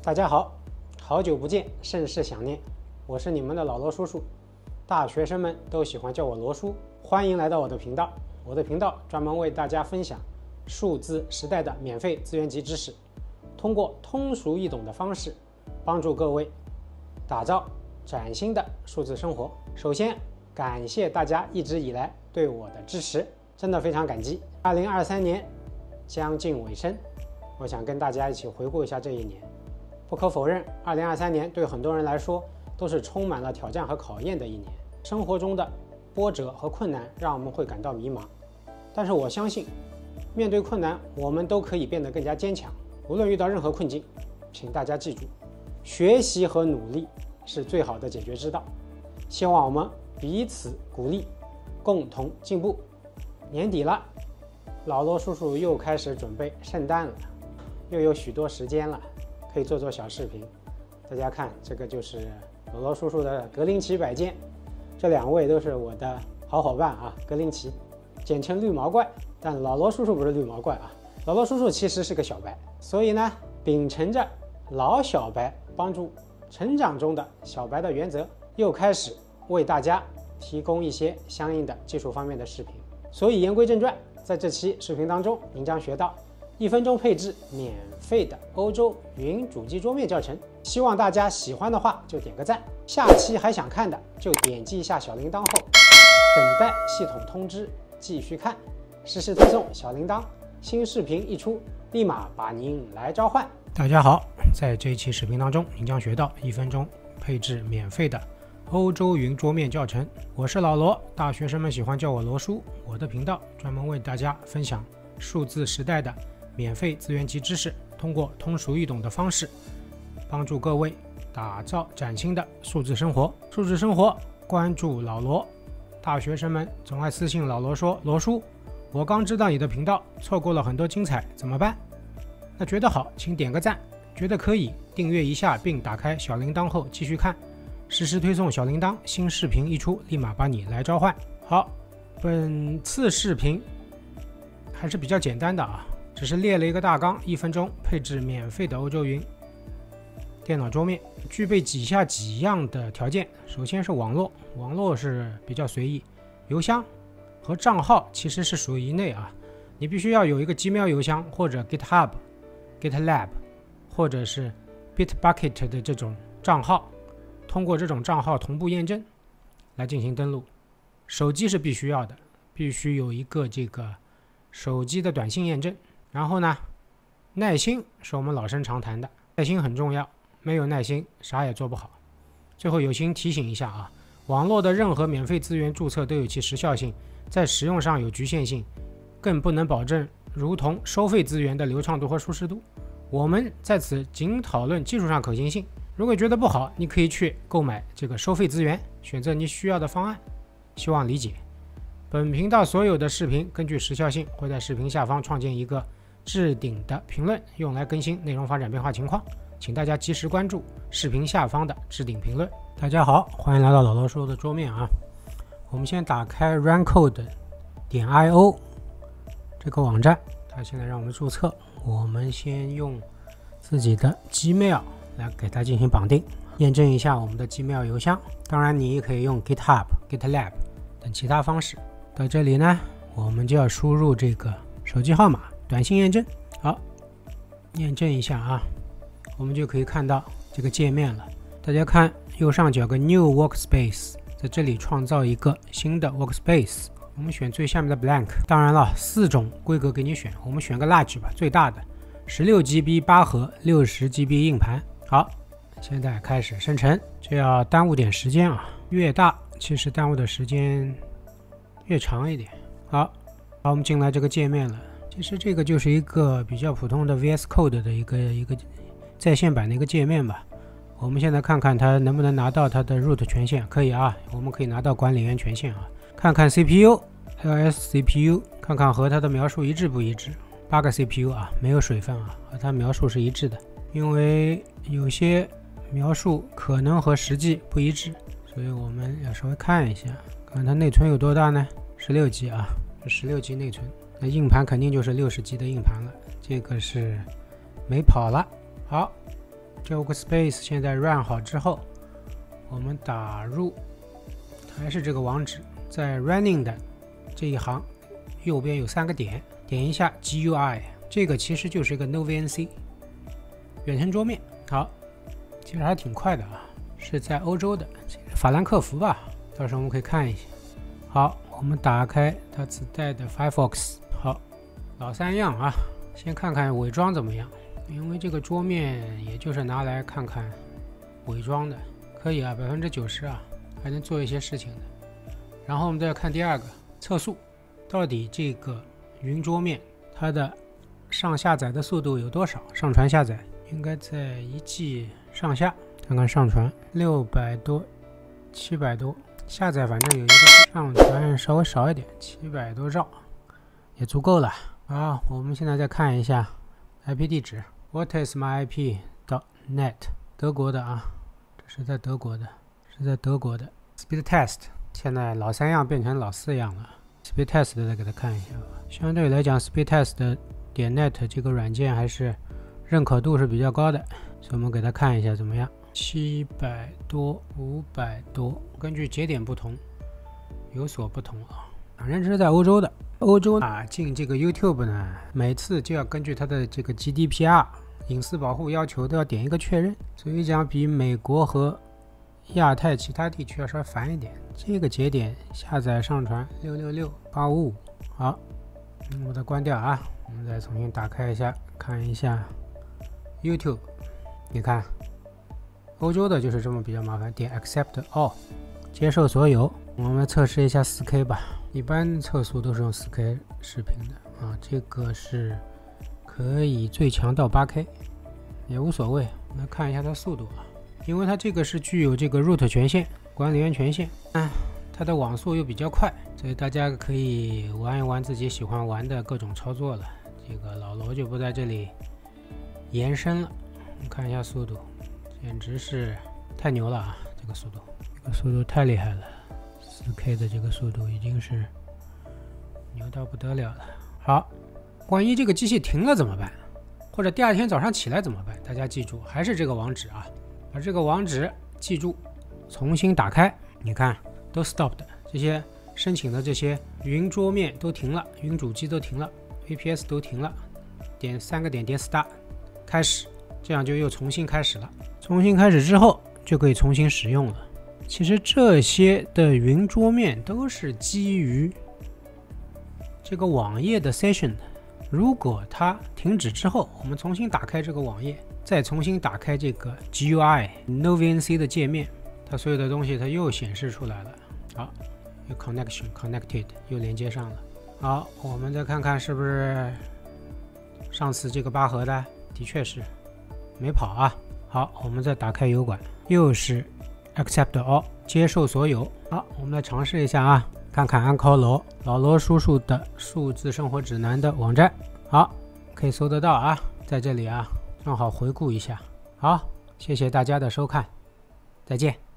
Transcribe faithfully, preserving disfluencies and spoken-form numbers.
大家好，好久不见，甚是想念。我是你们的老罗叔叔，大学生们都喜欢叫我罗叔。欢迎来到我的频道。我的频道专门为大家分享数字时代的免费资源及知识，通过通俗易懂的方式，帮助各位打造崭新的数字生活。首先，感谢大家一直以来对我的支持，真的非常感激。二零二三年将近尾声，我想跟大家一起回顾一下这一年。不可否认，二零二三年对很多人来说都是充满了挑战和考验的一年。生活中的波折和困难让我们会感到迷茫，但是我相信，面对困难，我们都可以变得更加坚强。无论遇到任何困境，请大家记住，学习和努力是最好的解决之道。希望我们彼此鼓励，共同进步。年底了，老罗叔叔又开始准备圣诞了，又有许多时间了，可以做做小视频。大家看，这个就是老罗叔叔的格林奇摆件，这两位都是我的好伙伴啊，格林奇，简称绿毛怪。但老罗叔叔不是绿毛怪啊，老罗叔叔其实是个小白，所以呢，秉承着老小白帮助成长中的小白的原则，又开始为大家提供一些相应的技术方面的视频。所以言归正传，在这期视频当中，您将学到一分钟配置免费的欧洲云主机桌面教程。希望大家喜欢的话就点个赞，下期还想看的就点击一下小铃铛后等待系统通知继续看，实时推送小铃铛，新视频一出立马把您来召唤。大家好，在这一期视频当中，您将学到一分钟配置免费的欧洲云桌面教程。我是老罗，大学生们喜欢叫我罗叔。我的频道专门为大家分享数字时代的免费资源及知识，通过通俗易懂的方式，帮助各位打造崭新的数字生活。数字生活，关注老罗。大学生们总爱私信老罗说，罗叔，我刚知道你的频道，错过了很多精彩，怎么办？那觉得好请点个赞，觉得可以订阅一下，并打开小铃铛后继续看，实时推送小铃铛，新视频一出立马把你来召唤。好，本次视频还是比较简单的啊，只是列了一个大纲，一分钟配置免费的欧洲云电脑桌面，具备几下几样的条件。首先是网络，网络是比较随意，邮箱和账号其实是属于一类啊，你必须要有一个 Gmail 邮箱或者 GitHub、GitLab 或者是 Bitbucket 的这种账号，通过这种账号同步验证来进行登录。手机是必须要的，必须有一个这个手机的短信验证。然后呢，耐心是我们老生常谈的，耐心很重要，没有耐心啥也做不好。最后友情提醒一下啊，网络的任何免费资源注册都有其时效性，在使用上有局限性，更不能保证如同收费资源的流畅度和舒适度。我们在此仅讨论技术上可行性，如果觉得不好，你可以去购买这个收费资源，选择你需要的方案。希望理解。本频道所有的视频根据时效性会在视频下方创建一个置顶的评论，用来更新内容发展变化情况，请大家及时关注视频下方的置顶评论。大家好，欢迎来到老罗说的桌面啊。我们先打开 runcode 点 i o 这个网站，它现在让我们注册，我们先用自己的 Gmail 来给它进行绑定，验证一下我们的 Gmail 邮箱。当然你也可以用 GitHub、GitLab 等其他方式。到这里呢，我们就要输入这个手机号码，短信验证。好，验证一下啊，我们就可以看到这个界面了。大家看右上角有个 New Workspace， 在这里创造一个新的 Workspace。我们选最下面的 Blank。当然了，四种规格给你选，我们选个 Large 吧，最大的 十六 G B 八核 六十 G B 硬盘。好，现在开始生成，这要耽误点时间啊，越大其实耽误的时间越长一点。好，好，我们进来这个界面了。其实这个就是一个比较普通的 V S Code 的一个一个在线版的一个界面吧。我们现在看看它能不能拿到它的 root 权限，可以啊，我们可以拿到管理员权限啊。看看 C P U、L S C P U， 看看和它的描述一致不一致。八个 C P U 啊，没有水分啊，和它描述是一致的。因为有些描述可能和实际不一致，所以我们要稍微看一下，看它内存有多大呢？ 十六 G 啊，是十六 G 内存。那硬盘肯定就是六十 G 的硬盘了，这个是没跑了。好， Workspace 现在 run 好之后，我们打入还是这个网址，在 running 的这一行右边有三个点，点一下 G U I， 这个其实就是一个 NoVNC 远程桌面。好，其实还挺快的啊，是在欧洲的法兰克福吧，到时候我们可以看一下。好，我们打开它自带的 Firefox。好，老三样啊，先看看伪装怎么样，因为这个桌面也就是拿来看看伪装的，可以啊，百分之九十啊，还能做一些事情的。然后我们再看第二个测速，到底这个云桌面它的上下载的速度有多少？上传下载应该在一 G 上下，看看上传六百多、七百多，下载反正有一个上传稍微少一点，七百多兆也足够了。好，我们现在再看一下 I P 地址 ，What is my I P dot net， 德国的啊，这是在德国的，是在德国的 Speed Test。现在老三样变成老四样了 ，Speed Test 的再给它看一下吧。相对来讲 ，Speed Test 的点 net 这个软件还是认可度是比较高的，所以我们给它看一下怎么样。七百多、五百多，根据节点不同有所不同啊。反正这是在欧洲的，欧洲啊进这个 YouTube 呢，每次就要根据它的这个 G D P R 隐私保护要求都要点一个确认，所以讲比美国和亚太其他地区要稍微烦一点。这个节点下载上传六六六八五五，好，嗯，我再关掉啊，我们再重新打开一下，看一下 YouTube。你看，欧洲的就是这么比较麻烦，点 Accept All， 接受所有。我们测试一下 四 K 吧，一般测速都是用 四 K 视频的啊，这个是可以最强到 八 K， 也无所谓。我们来看一下它速度啊。因为它这个是具有这个 root 权限、管理员权限，啊，它的网速又比较快，所以大家可以玩一玩自己喜欢玩的各种操作了。这个老罗就不在这里延伸了。我们看一下速度，简直是太牛了啊！这个速度，这个速度太厉害了 ，四 K 的这个速度已经是牛到不得了了。好，万一这个机器停了怎么办？或者第二天早上起来怎么办？大家记住，还是这个网址啊。把这个网址记住，重新打开，你看都 stop 的，这些申请的这些云桌面都停了，云主机都停了 ，V P S 都停了，点三个点点 start 开始，这样就又重新开始了。重新开始之后就可以重新使用了。其实这些的云桌面都是基于这个网页的 session 的。如果它停止之后，我们重新打开这个网页，再重新打开这个 G U I NoVNC 的界面，它所有的东西它又显示出来了。好，有 connection connected 又连接上了。好，我们再看看是不是上次这个八核的，的确是没跑啊。好，我们再打开油管，又是 accept all 接受所有。好，我们来尝试一下啊。看看安考罗老罗叔叔的数字生活指南的网站，好，可以搜得到啊，在这里啊，正好回顾一下。好，谢谢大家的收看，再见。